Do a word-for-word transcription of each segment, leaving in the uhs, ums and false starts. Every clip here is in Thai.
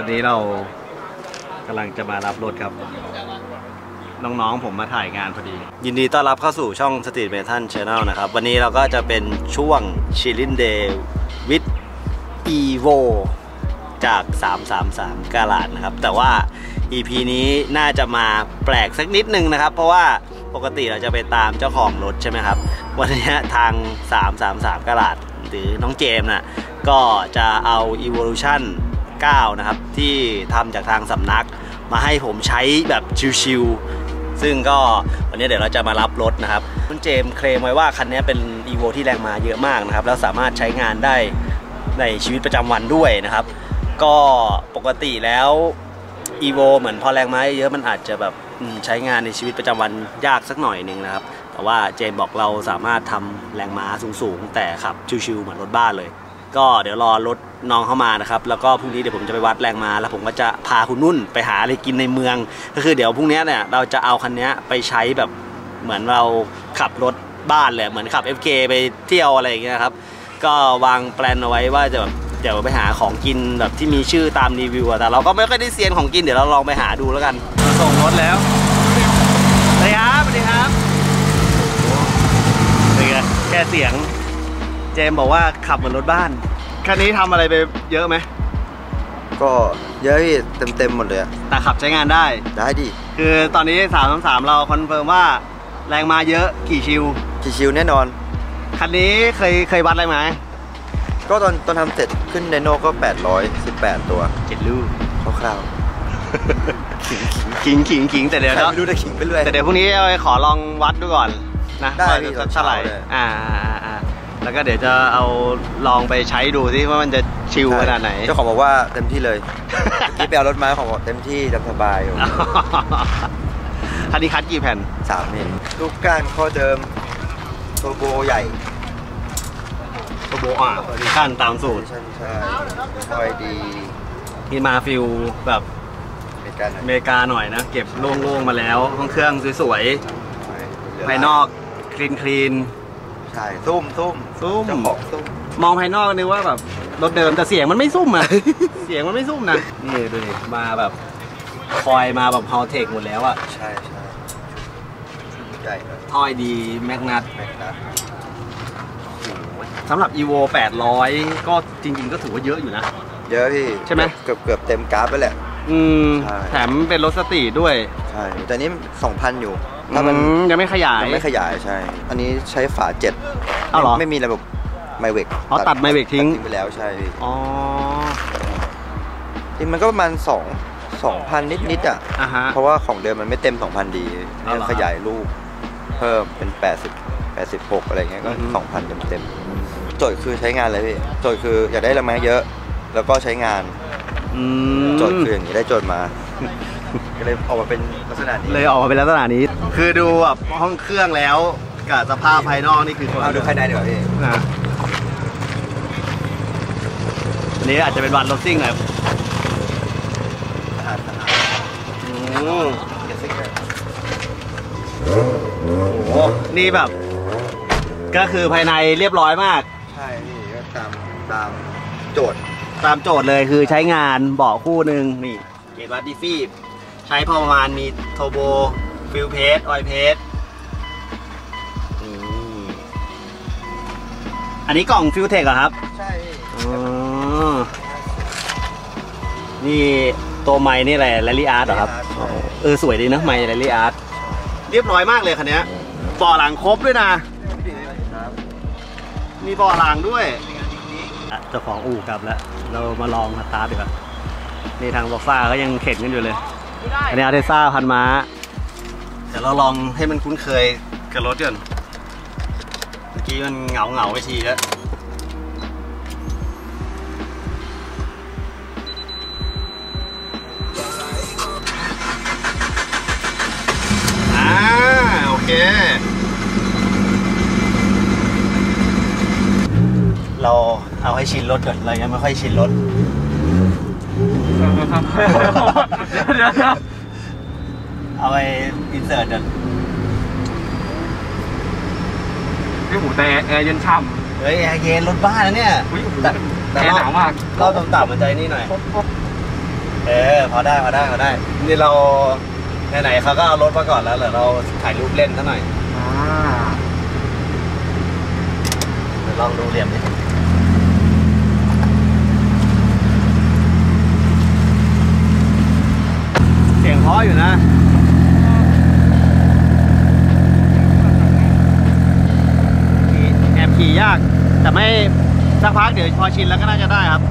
อนนี้เรากำลังจะมารับรถครับน้องๆผมมาถ่ายงานพอดียินดีต้อนรับเข้าสู่ช่อง Street Metal Channel นะครับวันนี้เราก็จะเป็นช่วง Chilling Day with Evo จากสามสามสามกาลาดนะครับแต่ว่า อี พี นี้น่าจะมาแปลกสักนิดนึงนะครับเพราะว่าปกติเราจะไปตามเจ้าของรถใช่ไหมครับวันนี้ทางสามสามสามกาลาดหรือน้องเจมส์น่ะก็จะเอา Evolution เก้านะครับที่ทำจากทางสำนักมาให้ผมใช้แบบชิวๆซึ่งก็วันนี้เดี๋ยวเราจะมารับรถนะครับคุณเจมส์เคลมไว้ว่าคันนี้เป็น Evo ที่แรงม้าเยอะมากนะครับแล้วสามารถใช้งานได้ในชีวิตประจำวันด้วยนะครับก็ปกติแล้ว Evo เหมือนพอแรงม้าเยอะมันอาจจะแบบใช้งานในชีวิตประจำวันยากสักหน่อยหนึ่งนะครับแต่ว่าเจมส์บอกเราสามารถทำแรงม้าสูงๆแต่ขับชิวๆเหมือนรถบ้านเลยก็เดี๋ยวรอรถน้องเข้ามานะครับแล้วก็พรุ่งนี้เดี๋ยวผมจะไปวัดแรงม้าแล้วผมก็จะพาคุณนุ่นไปหาอะไรกินในเมืองก็คือเดี๋ยวพรุ่งนี้เนี่ยเราจะเอาคันนี้ไปใช้แบบเหมือนเราขับรถบ้านเลยเหมือนขับ เอฟ เค ไปเที่ยวอะไรอย่างเงี้ยครับก็วางแปลนเอาไว้ว่าจะแบบเดี๋ยวไปหาของกินแบบที่มีชื่อตามรีวิวแต่เราก็ไม่ค่อยได้เซียนของกินเดี๋ยวเราลองไปหาดูแล้วกันส่งรถแล้วสวัสดีครับสวัสดีครับเป็นไงแค่เสียงเจมบอกว่าขับเหมือนรถบ้านคันนี้ทำอะไรไปเยอะไหมก็เยอะที่เต็มๆหมดเลยแต่ขับใช้งานได้ได้ดิคือตอนนี้สามสามสามเราคอนเฟิร์มว่าแรงมาเยอะกี่ชิวกี่ชิวแน่นอนคันนี้เคยเคยวัดอะไรไหมก็ตอนตอนทำเสร็จขึ้นไดโน่ก็แปดร้อยสิบแปดตัวเจ็ดลูกคร่าวๆขิงขิงขิงแต่เดี๋ยวไม่รู้จะขิงไปเรื่อยแต่เดี๋ยวพรุ่งนี้ขอลองวัดดูก่อนนะได้สักเท่าไหร่อ่าแล้วก็เดี๋ยวจะเอาลองไปใช้ดูสิว่ามันจะชิลขนาดไหนเจ้าของบอกว่าเต็มที่เลยที่ไปเอารถมาของบอกเต็มที่จำสบายอยู่คันนี้คัดกี่แผ่นสามเองลูกก้านข้อเดิมโทโบใหญ่โทโบอ่ะดิชั่นตามสูตรใช่ใช่คอยดีนี่มาฟิลแบบอเมริกาหน่อยนะเก็บโล่งๆมาแล้วห้องเครื่องสวยๆภายนอกคลีนคลีนใช่ซุ่มซุ่มซุ่มจะบอกซุ่มมองภายนอกนึกว่าแบบรถเดิมแต่เสียงมันไม่ซุ่มอ่ะ เสียงมันไม่ซุ่มนะนี่ดูดิมาแบบคอยมาแบบฮอลเทคหมดแล้วอ่ะใช่ใช่ใหญ่เลยท่อยดีแมกนัทแมกนัทสำหรับ Evo แปดร้อยก็จริงๆก็ถือว่าเยอะอยู่นะเยอะพี่ใช่ไหมเกือบเกือบเต็มกราฟไปแหละอืมแถมเป็นรถสตรีทด้วยใช่แต่นี้สองพันอยู่ถ้ามันยังไม่ขยายยังไม่ขยายใช่อันนี้ใช้ฝาเจ็ดอ้าวเหรอไม่มีระบบไมเวกเขาตัดไมเวกทิ้งไปแล้วใช่อ๋อจริงมันก็ประมาณสองสองพันนิดนิดอ่ะเพราะว่าของเดิมมันไม่เต็มสองพันดีขยายลูกเพิ่มเป็นแปดสิบแปดสิบหกอะไรเงี้ยก็สองพันเต็มเต็มโจทย์คือใช้งานเลยพี่โจทย์คืออยากได้แรงม้าเยอะแล้วก็ใช้งานโจทย์คืออย่างนี้ได้โจทย์มาก็เลยออกมาเป็นลักษณะนี้เลยออกมาเป็นลักษณะนี้คือดูแบบห้องเครื่องแล้วกับสภาพภายนอกนี่คือเอาดูภายในดีกว่าพี่นะอันนี้อาจจะเป็นวันรถซิ่งหน่อยโอ้โหนี่แบบก็คือภายในเรียบร้อยมากใช่นี่ก็ตามตามโจทย์ตามโจทย์เลยคือใช้งานเบาะคู่หนึ่งนี่เกจวัดดิฟี่ใช้พอประมาณมีโทโบฟิลเพสออยเพสอันนี้กล่องฟิลเทคเหรอครับใช่นี่ตัวไม้นี่อะไรแรลลี่อาร์ตเหรอครับเออสวยดีนะไม้แรลลี่อาร์ตเรียบร้อยมากเลยคันนี้เบาะหลังครบด้วยนะมีเบาะหลังด้วยเจ้าของอู่กลับแล้วเรามาลองสตาร์ทดีกว่านี่ทางบ็อกซ่าก็ยังเข็นกันอยู่เลยอันนี้อาเทซ่าพันม้าเดี๋ยวเราลองให้มันคุ้นเคยกับรถก่อนเมื่อกี้มันเหงาเหงาไปทีแล้วอ่าโอเคเราเอาให้ชินรถก่อนเรายังไม่ค่อยชินรถเดี๋ยวเอาไปอินเสิร์ตกันพี่หมูแต่แอร์เย็นฉ่ำเฮ้ยแอร์เย็นรถบ้านนะเนี่ยแต่แอร์หนาวมากเราต่ำๆมันใจนี่หน่อยเออพอได้พอได้พอได้นี่เราไหนๆเขาก็เอารถมาก่อนแล้วเหรอเราถ่ายรูปเล่นซะหน่อยเดี๋ยวลองดูเหลี่ยมดิเสียงเพราะอยู่นะแอบขี่ยากแต่ไม่สักพักเดี๋ยวพอชินแล้วก็น่าจะได้ครับ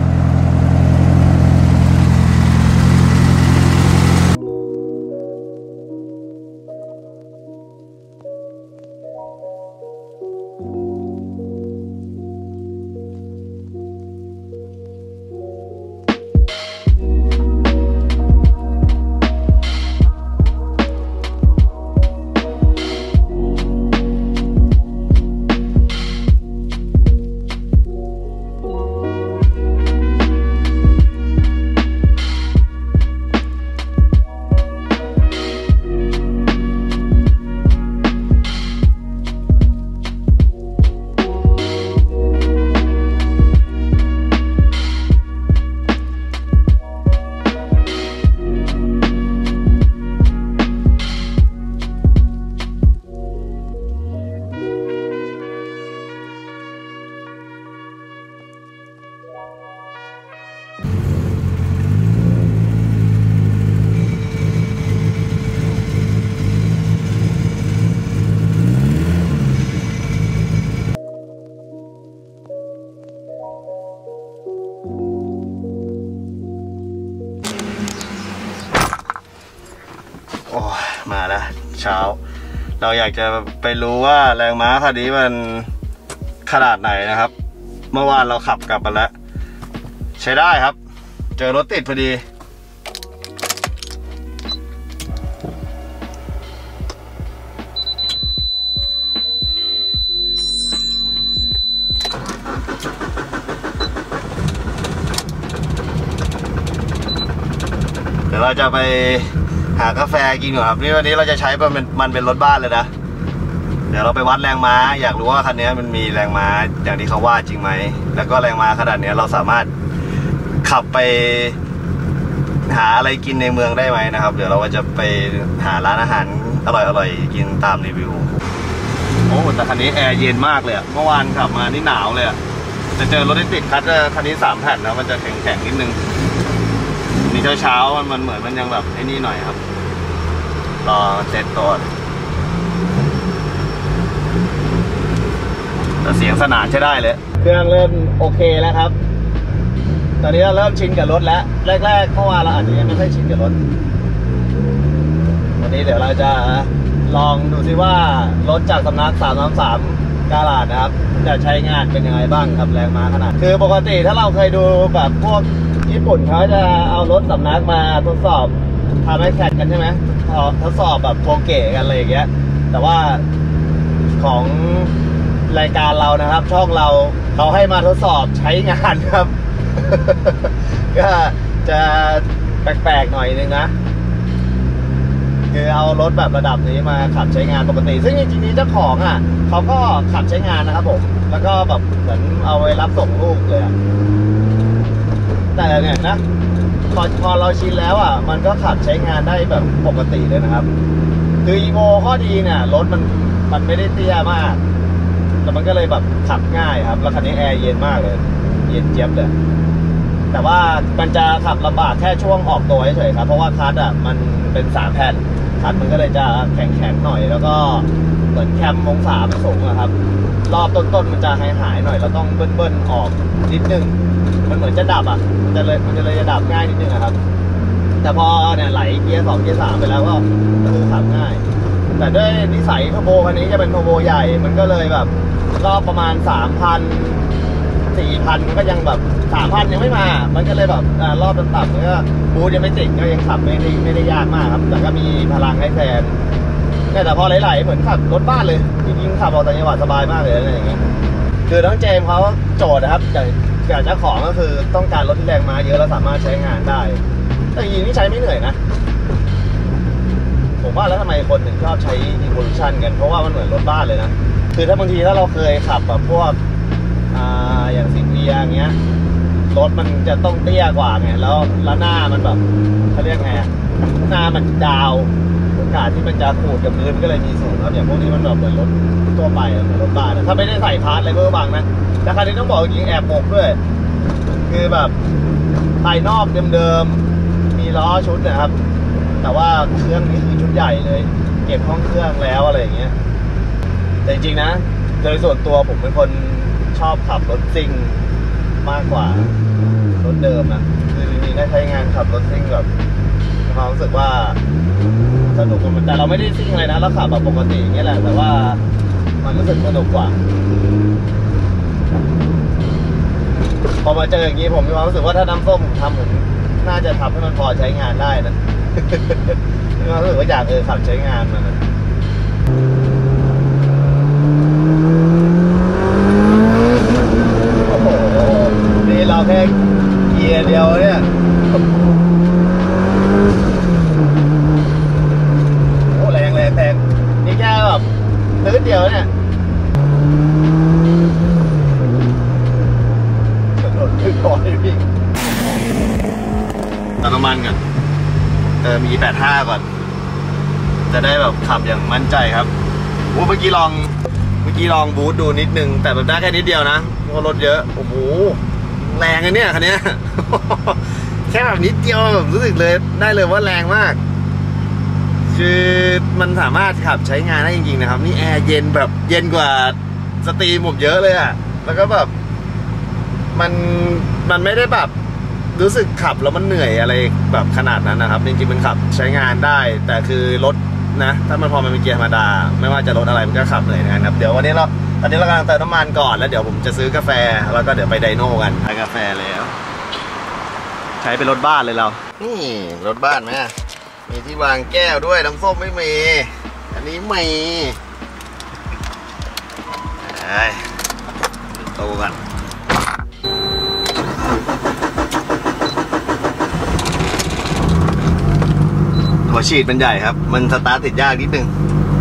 โอ้มาแล้วเช้าเราอยากจะไปรู้ว่าแรงม้าคันนี้มันขนาดไหนนะครับเมื่อวานเราขับกลับมาแล้วใช้ได้ครับเจอรถติดพอดีเดี๋ยวเราจะไปหากาแฟกินก่อนครับนี่วันนี้เราจะใช้มันเป็นมันเป็นรถบ้านเลยนะเดี๋ยวเราไปวัดแรงม้าอยากรู้ว่าคันนี้มันมีแรงม้าอย่างที่เขาว่าจริงไหมแล้วก็แรงม้าขนาดนี้เราสามารถขับไปหาอะไรกินในเมืองได้ไหมนะครับเดี๋ยวเราจะไปหาร้านอาหารอร่อยๆกินตามรีวิวโอ้แต่คันนี้แอร์เย็นมากเลยเมื่อวานขับมานี่หนาวเลยจะเจอรถที่ติดคัดคันนี้สามแผ่นนะมันจะแข็งๆนิดนึงนี่เช้าๆมันเหมือนมันยังแบบไอ้นี่หน่อยครับรอเซ็ตตัวแต่เสียงสนานใช้ได้เลยเครื่องเริ่มโอเคแล้วครับตอนนี้เราเริ่มชินกับรถแล้วแรกๆเมื่อวานเราอาจจะยังไม่ค่อยชินกับรถวันนี้เดี๋ยวเราจะลองดูซิว่ารถจากสำนักสามสามสามกาลาดนะครับจะใช้งานเป็นยังไงบ้างครับแรงม้าขนาดคือปกติถ้าเราเคยดูแบบพวกญี่ปุ่นเขาจะเอารถสำนักมาทดสอบทำให้แข่งกันใช่ไหมทดสอบแบบโปรเกะกันอะไรอย่างเงี้ยแต่ว่าของรายการเรานะครับช่องเราเขาให้มาทดสอบใช้งานครับ ก็จะแปลกๆหน่อยนึงนะคือเอารถแบบระดับนี้มาขับใช้งานปกติซึ่งจริงๆเจ้าของอ่ะเขาก็ขับใช้งานนะครับผมแล้วก็แบบเหมือนเอาไว้รับส่งลูกเลยอะแต่เนี่ยนะพอพอเราชินแล้วอ่ะมันก็ขับใช้งานได้แบบปกติเลยนะครับคืออีโวข้อดีเนี่ยรถมันมันไม่ได้เตี้ยมากแต่มันก็เลยแบบขับง่ายครับแล้วคันนี้แอร์เย็นมากเลยเย็นเจี๊ยบเลยแต่ว่ามันจะขับลำบากแค่ช่วงออกตัวเฉยๆครับเพราะว่าคลัตช์อ่ะมันเป็นสามแผ่นคลัตช์มันก็เลยจะแข็งๆหน่อยแล้วก็เหมือนแคมองศามันสูงนะครับรอบต้นๆมันจะหายๆหน่อยเราต้องเบิ้ลๆออกนิดนึงมันเหมือนจะดับอ่ะมันจะเลยมันจะเลยจะดับง่ายนิดนึงนะครับแต่พอเนี่ยไหลเกียร์สองเกียร์สามไปแล้วก็คือขับง่ายแต่ด้วยนิสัยเทอร์โบคันนี้จะเป็นเทอร์โบใหญ่มันก็เลยแบบรอบประมาณ สามพัน สี่พัน มันก็ยังแบบ สามพัน ยังไม่มามันก็เลยแบบอ่ารอบต่ำๆมันก็บูทยังไม่ติดก็ยังขับไม่ได้ไม่ได้ยากมากครับแต่ก็มีพลังให้แทนแต่พอไหลๆเหมือนขับรถบ้านเลยจริงๆขับออกต่างจังหวัดสบายมากเลยอะไรอย่างเงี้ยคือน้องเจมส์เขาโจทย์นะครับจากจากเจ้าของก็คือต้องการรถที่แรงม้าเยอะแล้วสามารถใช้งานได้แต่จริงๆนี่ใช้ไม่เหนื่อยนะผมว่าแล้วทำไมคนถึงชอบใช้ Evolution กันเพราะว่ามันเหมือนรถบ้านเลยนะคือถ้าบางทีถ้าเราเคยขับแบบพวกอ่าอย่างซินเวียอย่างเงี้ยรถถมันจะต้องเตี้ยกว่าไงแล้วแล้วหน้ามันแบบเขาเรียกไงหน้ามันดาวโอกาสที่มันจะขูดกับพื้นก็เลยมีสูงครับอย่างพวกนี้มันแบบเหมือนรถทั่วไปเหมือนรถบ้านถ้าไม่ได้ใส่พาร์ทอะไรเบอร์บางนะแต่คันนี้ต้องบอกจริงแอบหมกด้วยคือแบบภายนอกเดิมๆมีล้อชุดนะครับแต่ว่าเครื่องนี้คือชุดใหญ่เลยเก็บห้องเครื่องแล้วอะไรอย่างเงี้ยแต่จริงๆนะโดยส่วนตัวผมเป็นคนชอบขับรถซิ่งมากกว่ารถเดิมนะคือจริงๆได้ใช้งานขับรถซิ่งแบบความรู้สึกว่าสนุกกว่าแต่เราไม่ได้ซิ่งอะไรนะเราขับแบบปกติอย่างเงี้ยแหละแต่ว่ามันรู้สึกสนุกกว่าพอมาเจออย่างนี้ผมมีความรู้สึกว่าถ้าน้ำส้มผมทำผมน่าจะทำให้มันพอใช้งานได้นะมีความรู้สึกว่าอยากเออขับใช้งานมันนะโอ้โหนี่เราแค่เกียร์เดียวเนี่ยโอ้แรงแรงแรงนี่แค่แบบตื้อเดียวเนี่ยขึ้นก่อนพี่เติมน้ำมันก่อนเติม อี แปดสิบห้า ก่อนจะได้แบบขับอย่างมั่นใจครับโอ้เมื่อกี้ลองเมื่อกี้ลองบูทดูนิดนึงแต่แบบได้แค่นิดเดียวนะเพราะรถเยอะโอ้โหแรงอะเนี่ยคันนี้ แค่แบบนิดเดียวแบบรู้สึกเลยได้เลยว่าแรงมากคือมันสามารถขับใช้งานได้จริงๆนะครับนี่แอร์เย็นแบบเย็นกว่าสตรีมผมเยอะเลยอะแล้วก็แบบมันมันไม่ได้แบบรู้สึกขับแล้วมันเหนื่อยอะไรแบบขนาดนั้นนะครับจริงๆมันขับใช้งานได้แต่คือรถนะถ้ามันพอมันเป็นเกียร์ธรรมดาไม่ว่าจะรถอะไรมันก็ขับเหนื่อยนะครับเดี๋ยววันนี้เราตอนนี้เรากำลังเติมน้ำมันก่อนแล้วเดี๋ยวผมจะซื้อกาแฟแล้วก็เดี๋ยวไปไดโน่กันทานกาแฟแล้วใช้เป็นรถบ้านเลยเรานี่รถบ้านไหมมีที่วางแก้วด้วยน้ำส้มไม่มีอันนี้มีไอ้โตกันหัวฉีดมันใหญ่ครับมันสตาร์ทติดยากนิดนึง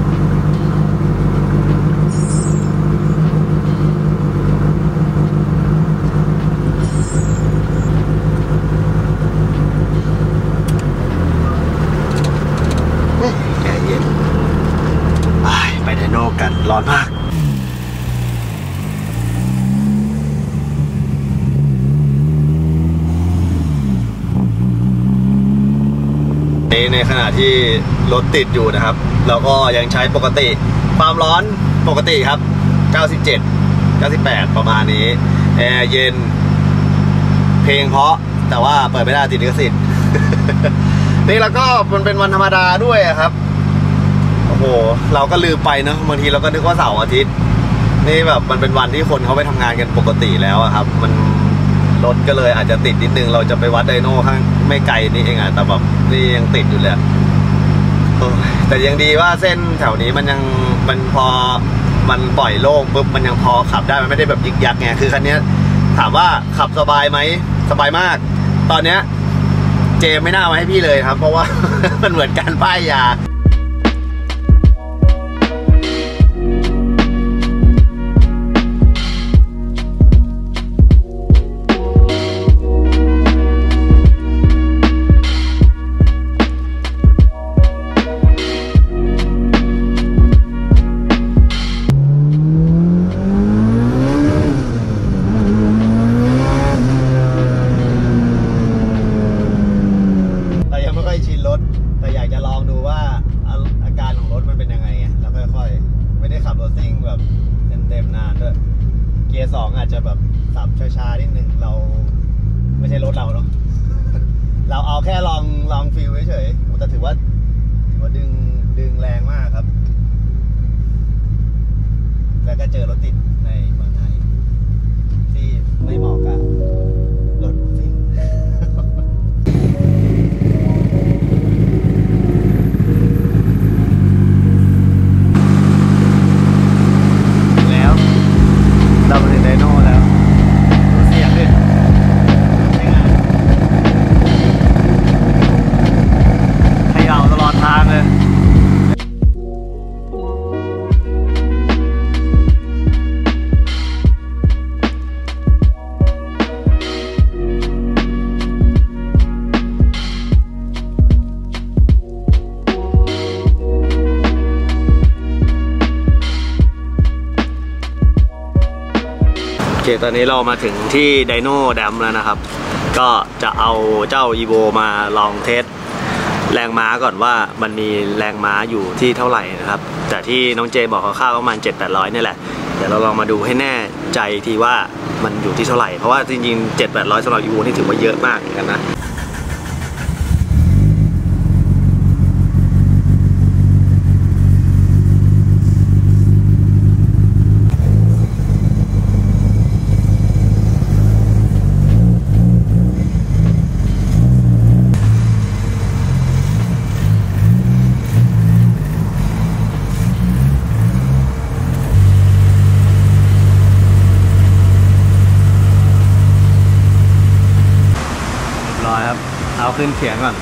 แอร์เย็นไปไดโน่กันร้อนมากในขณะที่รถติดอยู่นะครับเราก็ยังใช้ปกติความร้อนปกติครับเก้าสิบเจ็ด เก้าสิบแปดประมาณนี้แอร์เย็นเพลงเพราะแต่ว่าเปิดไม่ได้ติดลิขสิทธิ์ นี่แล้วก็มันเป็นวันธรรมดาด้วยครับโอ้โหเราก็ลืมไปเนอะบางทีเราก็นึกว่าเสาร์อาทิตย์นี่แบบมันเป็นวันที่คนเขาไปทำงานกันปกติแล้วครับมันรถก็เลยอาจจะติดนิดนึงเราจะไปวัดไดโน่ข้างไม่ไกลนี่เองอ่ะแต่แบบนี่ยังติดอยู่เลยแต่ยังดีว่าเส้นแถวนี้มันยังมันพอมันปล่อยโล่งปุ๊บมันยังพอขับได้มันไม่ได้แบบยึกยักไงคือคันนี้ถามว่าขับสบายไหมสบายมากตอนเนี้ยเจมไม่น่ามาให้พี่เลยครับเพราะว่า มันเหมือนการป้ายยาอาจจะแบบสับช้าๆนิดนึงเราไม่ใช่รถเราเนาะ เราเอาแค่ลองลองฟิลเฉยๆแต่ถือว่าถือว่าดึงดึงแรงมากครับแล้วก็เจอรถติดในเมืองไทยที่ไม่เหมาะกับรถซิ่ง แล้วเราไปถึงไดโน่แล้วเสียงดิใช่ไงให้เราตลอดทางเลยเคตอนนี้เรามาถึงที่ไดโน่แดมแล้วนะครับก็จะเอาเจ้าอีโวมาลองเทสแรงม้าก่อนว่ามันมีแรงม้าอยู่ที่เท่าไหร่นะครับแต่ที่น้องเจบอกคร่าวๆประมาณ เจ็ดถึงแปดร้อย นี่แหละเดี๋ยวเราลองมาดูให้แน่ใจทีว่ามันอยู่ที่เท่าไหร่เพราะว่าจริงๆ เจ็ดถึงแปดร้อย สำหรับอีโวนี่ถือว่าเยอะมากเหมือนกันนะเอาขึ้นเขียงก่อน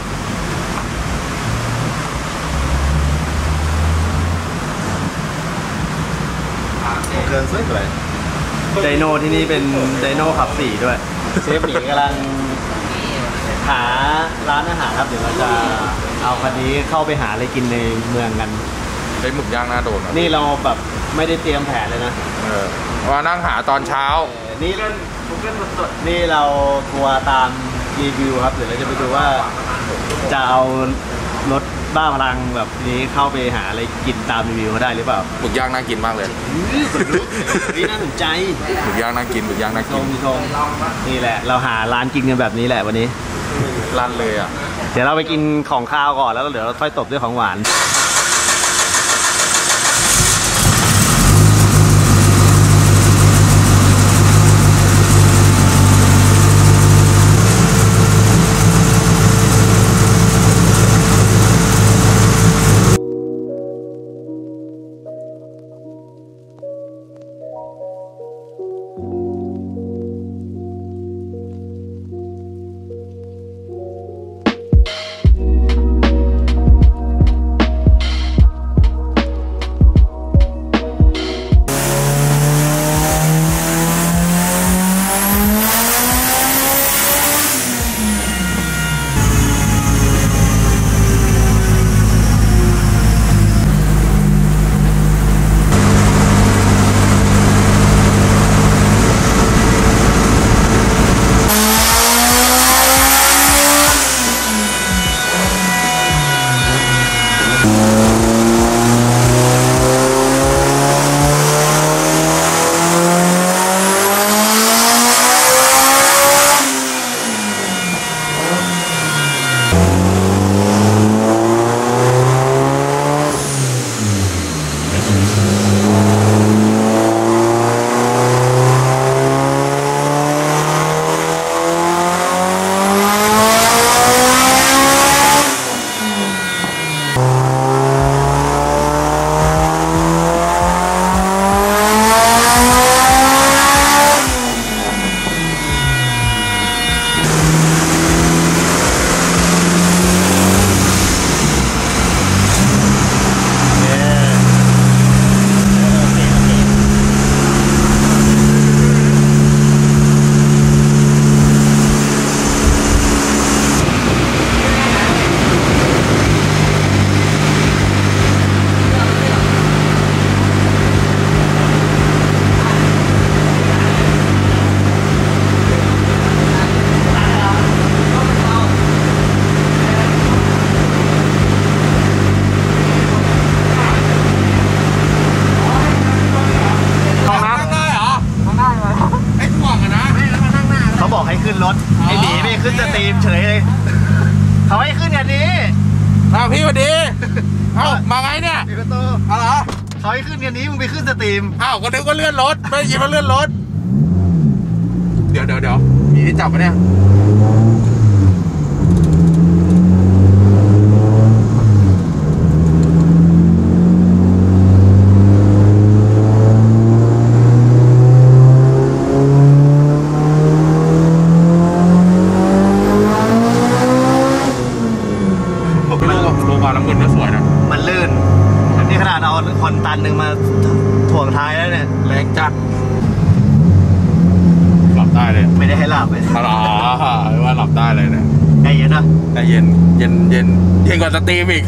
เครื่องสวยๆไดโน่ที่นี่เป็นไดโน่ขับสี่ด้วยเชฟหมีกำลังหาร้านอาหารครับเดี๋ยวเราจะเอาคันนี้เข้าไปหาอะไรกินในเมืองกันได้หมึกย่างหน้าโดนนี่เราแบบไม่ได้เตรียมแผนเลยนะเออว่านั่งหาตอนเช้านี่เล่นทุกเล่นสดๆนี่เราทัวร์ตามรีวิวครับเดี๋ยวเราจะไปดูว่าจะเอารถบ้าพลังแบบนี้เข้าไปหาอะไรกินตามรีวิวเขาได้หรือเปล่าหมึกย่างน่ากินมากเลยนี่น่าสนใจหมึกย่างน่ากินหมึกย่างน่ากินมีทงนี่แหละเราหาร้านกินกันแบบนี้แหละวันนี้ร้านเลยอ่ะเดี๋ยวเราไปกินของข้าวก่อนแล้วเดี๋ยวเราค่อยตบด้วยของหวานพี่วันดีเอ้ามาไงเนี่ยพี่ประตูอะไรเขาให้ขึ้นกันนี้มึงไปขึ้นสตรีมอ้าวก็นึกว่าเลื่อนรถไม่ยินว่าเลื่อนรถเดี๋ยวเดี๋ยวเดี๋ยวมีที่จับปะเนี่ยคนตันหนึ่งมาถ่วงท้ายแล้วเนี่ยแรงจัดหลับได้เลยไม่ได้ให้หลับเลยอ๋อว่าหลับได้เลยเนี่ยใจเย็นนะใจเย็นเย็นเย็นเย็นกว่าสตรีมอีก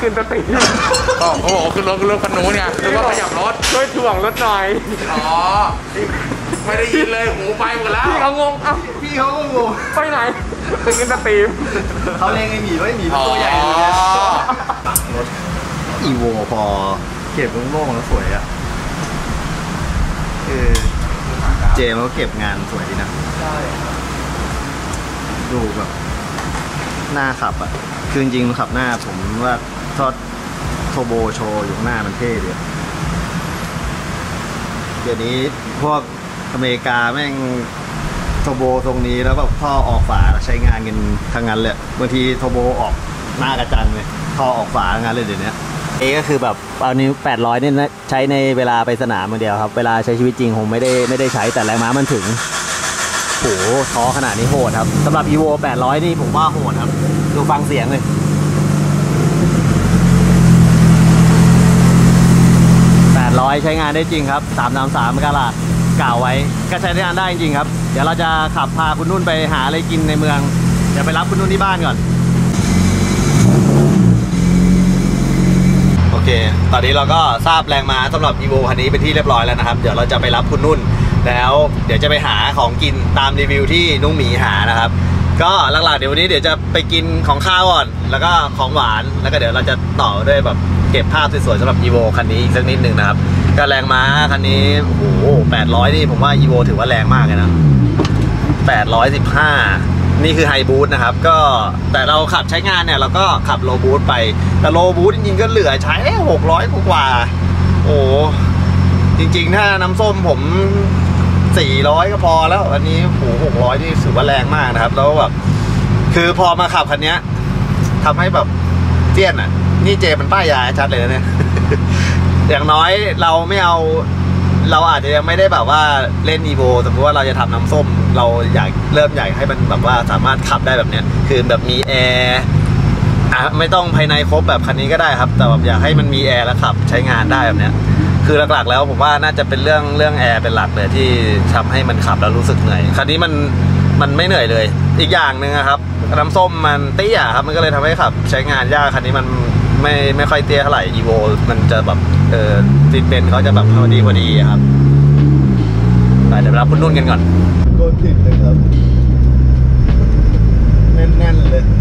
นสติอ๋อโอ้โหคือรถคือรถคันนู้นไงคือว่าขยับรถช่วยถ่วงรถหน่อยอ๋อไม่ได้ยินเลยหูไปหมดแล้วพี่เขางงเอ้าพี่เขาก็งงไปไหนขึ้นสตรีมเขาเล่นไอ้หมีไว้หมีตัวใหญ่เลยรถอีโวพอเก็บโล่งๆแล้วสวยอ่ะคือเจมเขาเก็บงานสวยดีนะใช่ดูแบบหน้าขับอ่ะคือจริงๆขับหน้าผมว่าทอดโทโบโชว์อยู่ข้างหน้ามันเท่ดีเดี๋ยวนี้พวกอเมริกาแม่งโทโบตรงนี้แล้วแบบท่อออกฝาใช้งานกันทั้งนั้นเลยบางทีโทโบออกหน้ากระจังเลยท่อออกฝาทั้งนั้นเลยเดี๋ยวนี้เอก็คือแบบเอานิ้วแปดร้อยนี่ใช้ในเวลาไปสนามอย่างเดียวครับเวลาใช้ชีวิตจริงคงไม่ได้ไม่ได้ใช้แต่แรงม้ามันถึงโหท้อขนาดนี้โหดครับสำหรับ อี โว แปดร้อยนี่ผมว่าโหดครับดูฟังเสียงเลยแปดร้อยใช้งานได้จริงครับสามสามสามกะลากล่าวไว้ก็ใช้งานได้จริงครับเดี๋ยวเราจะขับพาคุณนุ่นไปหาอะไรกินในเมืองเดี๋ยวไปรับคุณนุ่นที่บ้านก่อนโอเคตอนนี้เราก็ทราบแรงม้าสำหรับ อี โว คันนี้เป็นที่เรียบร้อยแล้วนะครับเดี๋ยวเราจะไปรับคุณนุ่นแล้วเดี๋ยวจะไปหาของกินตามรีวิวที่นุ้งหมีหานะครับก็หลักๆเดี๋ยววันนี้เดี๋ยวจะไปกินของข้าวก่อนแล้วก็ของหวานแล้วก็เดี๋ยวเราจะต่อด้วยแบบเก็บภาพสวยๆสำหรับ อี โว คันนี้อีกสักนิดหนึ่งนะครับก็แรงม้าคันนี้โอ้โหแปดร้อยนี่ผมว่า อี โว ถือว่าแรงมากเลยนะแปดร้อยสิบห้านี่คือไฮบูทนะครับก็แต่เราขับใช้งานเนี่ยเราก็ขับโลบูทไปแต่โลบูทจริงๆก็เหลือใช้หกร้อยกว่าโอ้จริงๆถ้าน้ำส้มผมสี่ร้อยก็พอแล้วอันนี้โหหกร้อยนี่ถือว่าแรงมากนะครับแล้วแบบคือพอมาขับคันนี้ทำให้แบบเจี้ยนอ่ะนี่เจมันป้ายยาชัดเลยนะเนี่ย อย่างน้อยเราไม่เอาเราอาจจะยังไม่ได้แบบว่าเล่น อี โว สมมติว่าเราจะทำน้ำส้มเราอยากเริ่มอยากให้มันแบบว่าสามารถขับได้แบบเนี้ยคือแบบมีแอร์อ่ะไม่ต้องภายในครบแบบคันนี้ก็ได้ครับแต่แบบอยากให้มันมีแอร์แล้วขับใช้งานได้แบบเนี้ยคือหลักๆแล้วผมว่าน่าจะเป็นเรื่องเรื่องแอร์เป็นหลักเลยที่ทำให้มันขับแล้วรู้สึกเหนื่อยคันนี้มันมันไม่เหนื่อยเลยอีกอย่างหนึ่งครับน้ำส้มมันเตี้ยครับมันก็เลยทำให้ขับใช้งานยากคันนี้มันไม่ไม่ค่อยเตี้ยเท่าไหร่ อี โว มันจะแบบเออซีทเบนเขาจะแบบพอดีพอดีครับไปเดี๋ยวรับคุณนุ่นกันก่อนโดนติดเลยครับแน่นๆเลย